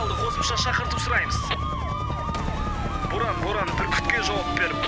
қалды, қосымша шақырту сұраймыз. Боран, бүркітке жауап беріп.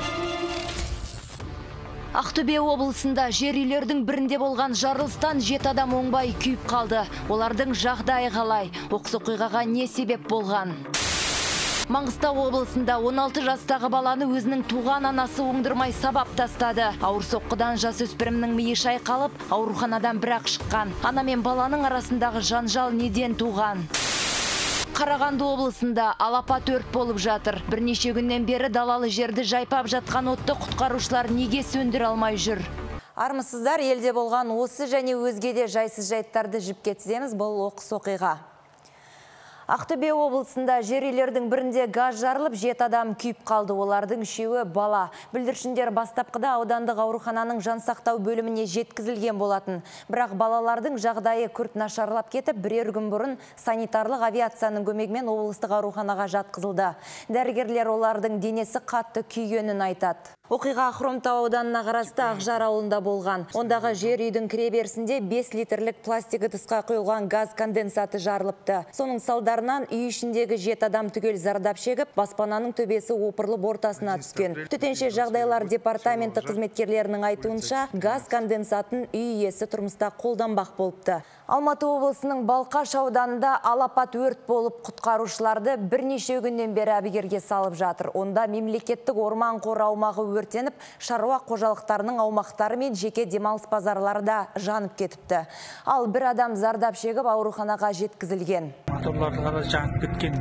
Ақтөбе облысында жер үйлердің бірінде болған жарылыстан 7 адам оңбай күйіп қалды. Олардың жағдайы қалай? Оқыс оқиғаға не себеп болған? Маңғыстау облысында 16 жастағы баланы өзінің туған анасы оңдырмай сабап тастады. Ауыр соққыдан жасөспірімнің миы шайқалып, ауруханадан бірақ шыққан. Ана мен баланың арасындағы жанжал неден туған? Қарағанды облысында алапат өрт болып жатыр. Бірнеше күннен бері далалы жерді жайпап жатқан отты құтқарушылар неге сөндіре алмай жүр? Армысыздар, елде болған осы және өзге де жайсыз жайттарды жіпке тіземіз. Бұл оқыс оқиға. Ақтөбе облысында жер үйлердің бірінде газ жарылып, 7 адам күйіп қалды. Олардың 3-еуі бала. Бүлдіршіндер бастапқыда аудандық аурухананың жансақтау бөліміне жеткізілген болатын. Бірақ балалардың жағдайы күрт нашарлап кетіп, бірер күн бұрын санитарлық авиацияның көмегімен облыстық ауруханаға жатқызылды. Дәрігерлер олардың денесі қатты күйгенін айтады. Оқиға Хромтау ауданына қарасты Ақжар ауылында болған. Ондағы жер үйдің кіреберісінде 5 литрлік пластик ыдысқа құйылған газ конденсаты жарылыпты. Соның салдарынан үй ішіндегі 7 адам түгел зардап шегіп, баспананың төбесі опырылып ортасына түскен. Төтенше жағдайлар департаменті қызметкерлерінің айтуынша, газ конденсатын үй иесі тұрмыста қолданбақ болыпты. Алматы облысының Балқаш ауданында алапат өрт болып, құтқарушыларды бірнеше күннен бері әбігерге салып жатыр. Онда мемлекеттік орман қоры аумағы өртеніп, шаруа қожалықтарының аумақтары мен жеке демалыс базарлары да жанып кетіпті. Ал бір адам зардап шегіп ауруханаға жеткізілген. Моторларға жанып кеткен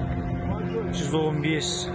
115,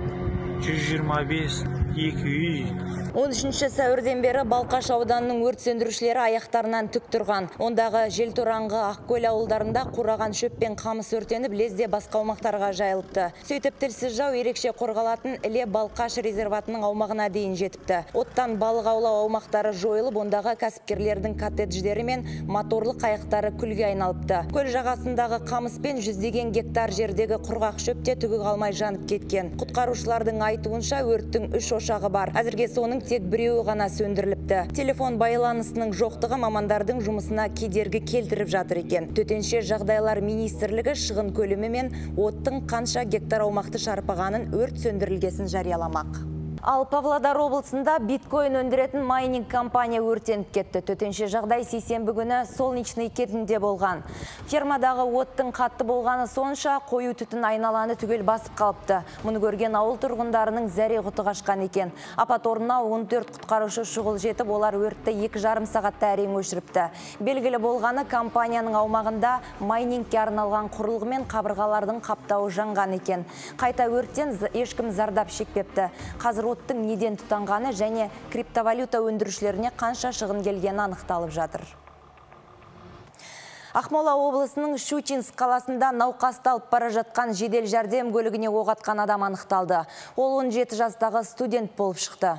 125, 2 үй. 13 сәуірден бері Балқаш ауданының өрт сөндірушілері аяқтарынан түк тұрған. Ондағы Желтораңғы, Ақкөл ауылдарында қураған шөп пен қамыс өртеніп, лезде басқа аумақтарға жайылыпты. Сөйтіп тілсіз жау ерекше қорғалатын Іле Балқаш резерватының аумағына дейін жетіпті. Оттан балық аулау аумақтары жойылып, ондағы кәсіпкерлердің коттедждері мен моторлы қайықтары күлге айналыпты. Көл жағасындағы қамыс пен 100 гектар жердегі құрғақ шөпте түгі қалмай жанып кеткен. Құтқарушылардың айтуынша өрттің 3 ошағы бар. Әзірге соның тек біреуі ғана сөндіріліпті. Телефон байланысының жоқтығы мамандардың жұмысына кедергі келтіріп жатыр екен. Төтенше жағдайлар министрлігі шығын көлемі мен оттың қанша гектар аумақты шарпығанын өрт сөндірілгесін жарияламақ. Ал Павлодар облысында биткоин өндіретін майнинг компания өртеніп кетті. Төтенше жағдай сейсенбі күні Солнечный кентінде болған. Фермадағы оттың қатты болғаны сонша қою түтін айналаны түгел басып қалыпты. Мұны көрген ауыл тұрғындарының зәре құты қашқан екен. Апат орнына 14 құтқарушы шұғыл жетіп, олар өртті 2,5 сағатта әрең өшіріпті. Белгілі болғаны компанияның аумағында майнингке арналған құрылғы мен қабырғалардың қаптауы жанған екен. Қайта өрттен ешкім зардап шекпепті. Қазір оттың неден тұтанғаны және криптовалюта өндірушілеріне қанша шығын келгені анықталып жатыр. Ақмола облысының Щучинск қаласында науқасты алып бара жатқан жедел жәрдем көлігіне оқ атқан адам анықталды. Ол 17 жастағы студент болып шықты.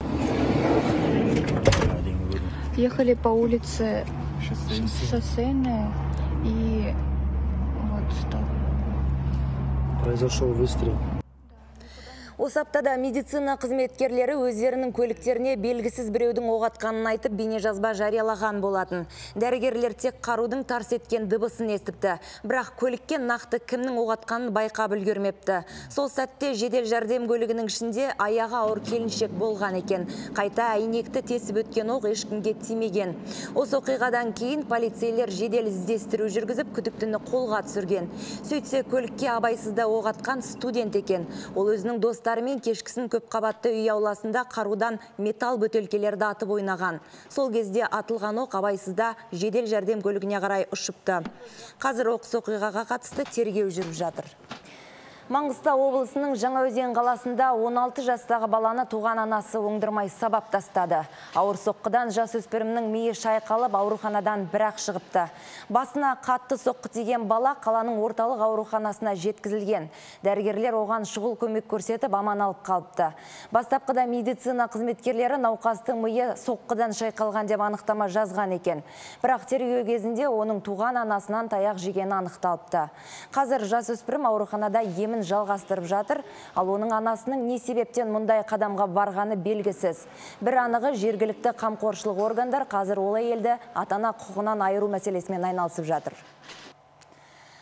Ехали по улице Шоссейная и вот так. Произошел выстрел. Осы аптада медицина қызметкерлері өздерінің көліктеріне белгісіз біреудің оқ атқанын айтып, бейнежазба жариялаған болатын. Дәрігерлер тек қарудың тарс еткен дыбысын естіпті. Бірақ көлікке нақты кімнің оқ атқанын байқап үлгермепті. Сол сәтте жедел жәрдем көлігінің ішінде аяғы ауыр келіншек болған екен. Қайта әйнекті тесіп өткен оқ ешкімге тимеген. Осы оқиғадан кейін полицейлер жедел іздестіру жүргізіп, күдіктіні қолға түсірген. Сөйтсе көлікке абайсызда оқ атқан студент екен. Ол өзінің достарымен кешкісін көп қабатты үй ауласында қарудан металл бөтелкелерді атып ойнаған. Сол кезде атылған оқ абайсызда жедел жәрдем көлігіне қарай ұшыпты. Қазір оқыс оқиғаға қатысты тергеу жүріп жатыр. Маңғыстау облысының Жаңаөзен қаласында 16 жастағы баланы туған анасы оңдырмай сабап тастады. Ауыр соққыдан жасөспірімнің миы шайқалып, ауруханадан бірақ шығыпты. Басына қатты соққы тиген бала қаланың орталық ауруханасына жеткізілген. Дәрігерлер оған шұғыл көмек көрсетіп, аман алып қалыпты. Бастапқыда медицина қызметкерлері науқастың миы соққыдан шайқалған деп анықтама жазған екен. Бірақ тергеу кезінде оның туған анасынан таяқ жегені анықталыпты. Қазір жасөспірім ауруханада емін жалғастырып жатыр, ал оның анасының не себептен мұндай қадамға барғаны белгісіз. Бір анығы жергілікті қамқоршылық органдар қазір ол әйелді ата-ана құқығынан айыру мәселесімен айналысып жатыр.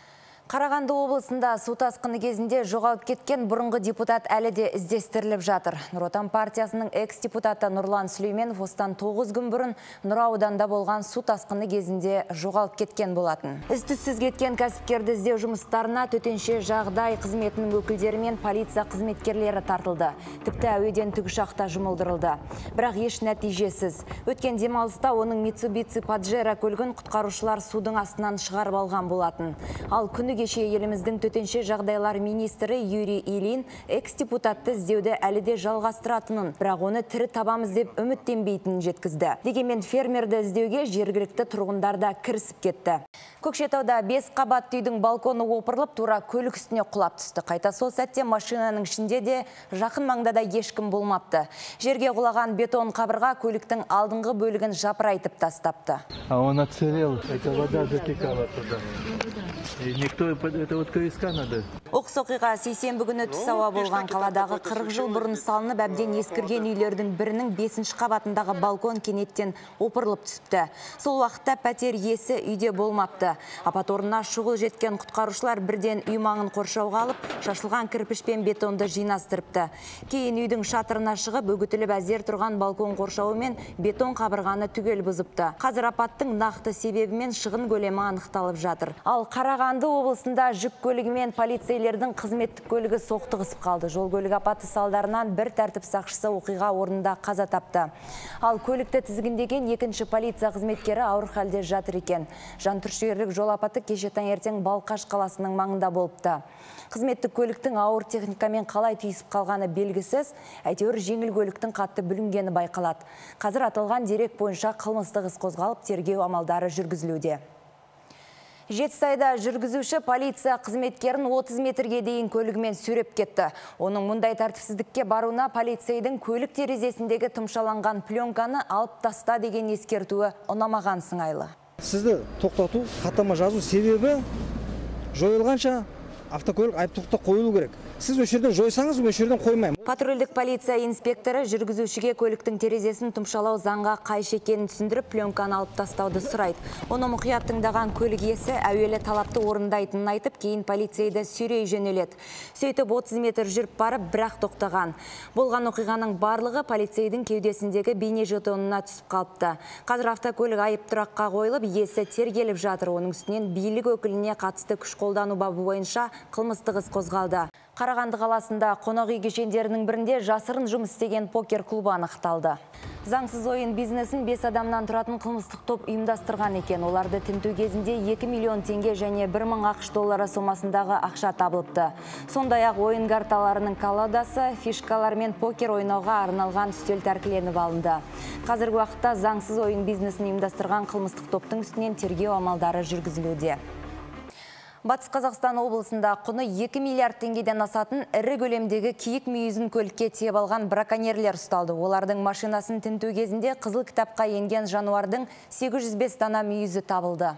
Қарағанды облысында су тасқыны кезінде жоғалып кеткен бұрынғы депутат әлі де іздестіріліп жатыр. Нұр Отан партиясының экс-депутаты Нұрлан Сүлейменов осыдан 9 күн бұрын Нұра ауданында болған су тасқыны кезінде жоғалып кеткен болатын. Із-түзсіз кеткен кәсіпкерді іздеу жұмыстарына төтенше жағдай қызметінің өкілдері мен полиция қызметкерлері тартылды. Тіпті әуеден тікұшақта жұмылдырылды. Бірақ еш нәтижесіз. Өткен демалыста оның Mitsubishi Pajero көлігін құтқарушылар судың астынан шығарып алған болатын. Ал күні кеше еліміздің төтенше жағдайлар министрі Юрий Ильин экс-депутатты іздеуді әлі де жалғастыратынын, бірақ оны тірі табамыз деп үміттенбейтінін жеткізді. Дегенмен фермерді іздеуге жергілікті тұрғындар да кірісіп кетті. Көкшетауда 5 қабатты үйдің балконы опырылып, тура көлік үстіне құлап түсті. Қайта сол сәтте машинаның ішінде де жақын маңда ешкім болмапты. Жерге құлаған бетон қабырға көліктің алдыңғы бөлігін жапырайтып тастапты. А он отсырел, это вода затекала туда. И никто, это вот КСК надо. Оқыс оқиға сейсенбі күні түс ауа болған. Қаладағы 40 жыл бұрын салынып әбден ескірген үйлердің бірінің 5-ші қабатындағы балкон кенеттен опырылып түсіпті. Сол уақытта пәтер иесі үйде болмапты. Апат орнына шұғыл жеткен құтқарушылар бірден үй маңын қоршауға алып, шашылған кірпіш пен бетонды жинастырыпты. Кейін үйдің шатырына шығып, өгітіліп әзер тұрған балкон қоршауы мен бетон қабырғаны түгел бұзыпты. Қазір апаттың нақты себебі мен шығын көлемі анықталып жатыр. Ал Қарағанды облысында жүк көлігі мен полицейлердің қызметтік көлігі соқтығысып қалды. Жол көлік апаты салдарынан бір тәртіп сақшысы оқиға орнында қаза тапты. Ал көлікті тізгіндеген екінші полиция қызметкері ауыр халде жатыр екен. Жантүршігерлік жол апаты кеше таңертең Балқаш қаласының маңында болыпты. Қызметтік көліктің ауыр техникамен қалай түйісіп қалғаны белгісіз, әйтеуір жеңіл көліктің қатты бүлінгені байқалады. Қазір аталған дерек бойынша қылмыстық іс қозғалып, тергеу амалдары жүргізілуде. Жетісайда жүргізуші полиция қызметкерін 30 метрге дейін көлігімен сүйреп кетті. Оның мұндай тәртіпсіздікке баруына полицейдің көлік терезесіндегі тұмшаланған пленканы алып таста деген ескертуі ұнамаған сыңайлы. Сізді тоқтату, хаттама жазу себебі жойылғанша автокөлік айыптықта қойылу керек. Сіз өшерден жойсаңыз, өшерден қоймайым. Патрульдік полиция инспекторы жүргізушіге көліктің терезесін тұмшалау заңға қайшы екенін түсіндіріп, пленканы алып тастауды сұрайды. Оны мұқият тыңдаған көлік иесі әуелі талапты орындайтынын айтып, кейін полицейді сүйрей жөнеледі. Сөйтіп 30 метр жүріп барып, бірақ тоқтаған. Болған оқиғаның барлығы полицейдің кеудесіндегі бейне жетонына түсіп қалыпты. Қазір автокөлік айып тұраққа қойылып, иесі тергеліп жатыр. Оның үстінен билік өкіліне қатысты күш қолдану бабы бойынша қылмыстық іс қозғалды. Қарағанды қаласында қонақ үй кешендерінің бірінде жасырын жұмыс істеген покер клубы анықталды. Заңсыз ойын бизнесін 5 адамнан тұратын қылмыстық топ ұйымдастырған екен. Оларды тінту кезінде 2 миллион теңге және 1000 ақш доллары сомасындағы ақша табылыпты. Сондай-ақ ойын карталарының колодасы, фишкалар мен покер ойнауға арналған үстел тәркіленіп алынды. Қазіргі уақытта заңсыз ойын бизнесін ұйымдастырған қылмыстық топтың үстінен тергеу амалдары жүргізілуде. Батыс Қазақстан облысында құны 2 миллиард теңгеден асатын ірі көлемдегі киік мүйізін көлікке тиеп алған браконьерлер ұсталды. Олардың машинасын тінту кезінде қызыл кітапқа енген жануардың 805 дана мүйізі табылды.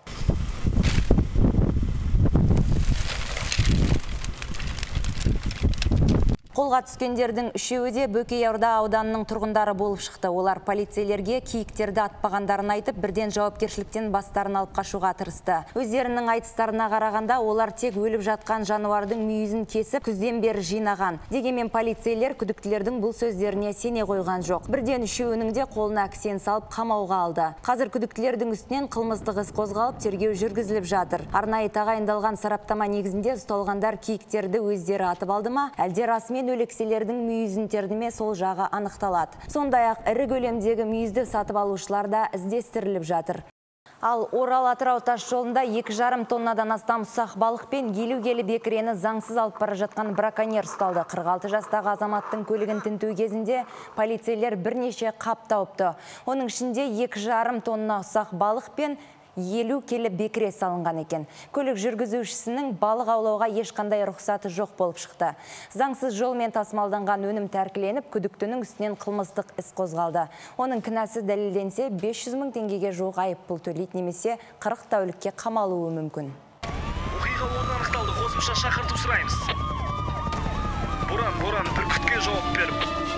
Қолға түскендердің үшеуі де Бөкейорда ауданының тұрғындары болып шықты. Олар полицейлерге киіктерді атпағандарын айтып, бірден жауапкершіліктен бастарын алып қашуға тырысты. Өздерінің айтыстарына қарағанда, олар тек өліп жатқан жануардың мүйізін кесіп, күзден бері жинаған. Дегенмен полицейлер күдіктілердің бұл сөздеріне сене қойған жоқ. Бірден үшеуінің де қолына кісен салып қамауға алды. Қазір күдіктілердің үстінен қылмыстық іс қозғалып, тергеу жүргізіліп жатыр. Арнайы тағайындалған сараптама негізінде ұсталғандар киіктерді өздері атып алды ма, әлде расымен өлекселердің мүйізін терді ме, сол жағы анықталады. Сондай-ақ ірі көлемдегі мүйізді сатып алушылар да іздестіріліп жатыр. Ал Орал-Атырау тас жолында 2,5 тоннадан астам ұсақ балық пен 50 келі бекірені заңсыз алып бара жатқан браконьер ұсталды. 46 жастағы азаматтың көлігін тінту кезінде полицейлер бірнеше қап тауыпты. Оның ішінде 2,5 тонна ұсақ балық пен 50 келі бекіре салынған екен. Көлік жүргізушісінің балық аулауға ешқандай рұқсаты жоқ болып шықты. Заңсыз жолмен тасымалданған өнім тәркіленіп, күдіктінің үстінен қылмыстық іс қозғалды. Оның кінәсі дәлелденсе, 500 мың теңгеге жуық айыппұл төлейді, немесе 40 тәулікке қамалуы мүмкін. Оқиға орны анықталды, қосымша шақырту сұраймыз. Боран, бүркітке жауап беріп.